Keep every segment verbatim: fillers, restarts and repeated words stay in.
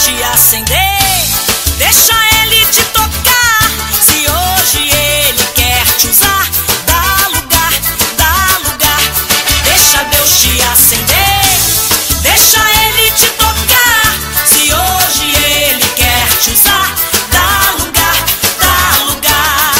te acender, deixa ele te tocar. Se hoje ele quer te usar, dá lugar, dá lugar. Deixa Deus te acender, deixa ele te tocar. Se hoje ele quer te usar, dá lugar, dá lugar.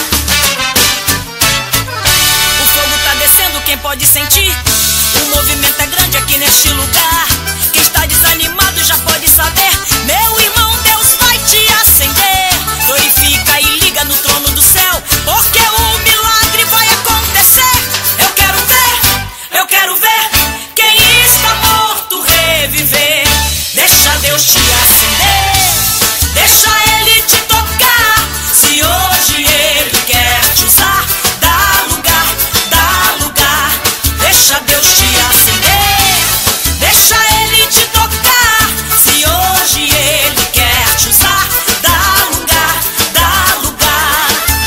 O fogo tá descendo, quem pode sentir? O movimento é grande aqui neste lugar. Quem está desanimado já pode saber. Meu irmão, Deus vai te acender. Glorifica e liga no trono do céu, porque o milagre vai acontecer. Eu quero ver, eu quero ver quem está morto reviver. Deixa Deus te acender, deixa ele te tocar. Se hoje ele quer te usar, dá lugar, dá lugar. Deixa Deus te acender, deixa ele te tocar. Se hoje ele quer te usar, dá lugar, dá lugar.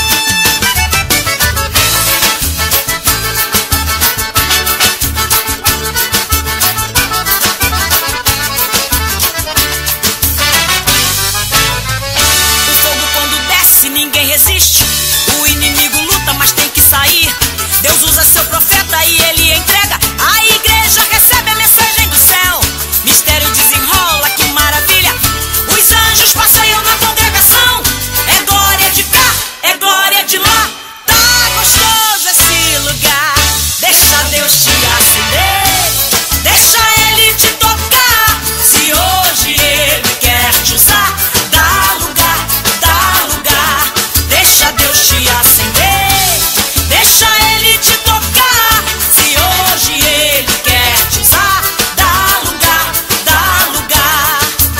O fogo quando desce ninguém resiste. O inimigo luta, mas tem que sair. Deus usa seu profeta e ele entrega. A igreja recebe a mensagem do céu. Mistério desenrola, que maravilha. Os anjos passeiam na congregação. É glória de cá, é glória de lá. Tá gostoso esse lugar. Deixa Deus te acender, deixa ele te tocar. Se hoje ele quer te usar, dá lugar, dá lugar. Deixa Deus te acender, deixa ele te tocar. Se hoje ele quer te usar, dá lugar, dá lugar.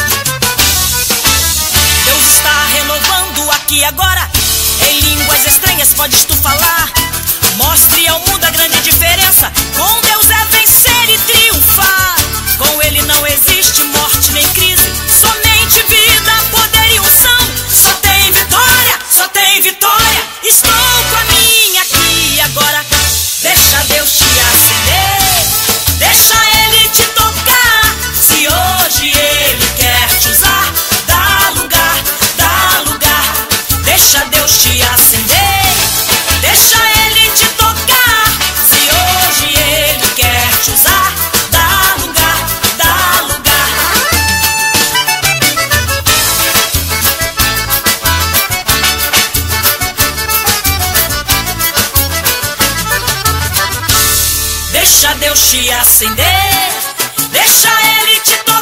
Deus está renovando aqui agora. Em línguas estranhas podes tu falar. Mostre ao mundo a grande diferença. Com Deus é vencer e triunfar. Com ele não existe morte nem crise, somente vida, poder e unção. Só tem vitória, só tem vitória. Estou com a minha aqui agora. Deixa Deus te acender, deixa ele te tocar. Se hoje ele quer te usar, dá lugar, dá lugar. Deixa Deus te acender, deixa ele te tocar. Se hoje ele quer te usar, dá lugar, dá lugar. Deixa Deus te acender, deixa ele te tocar.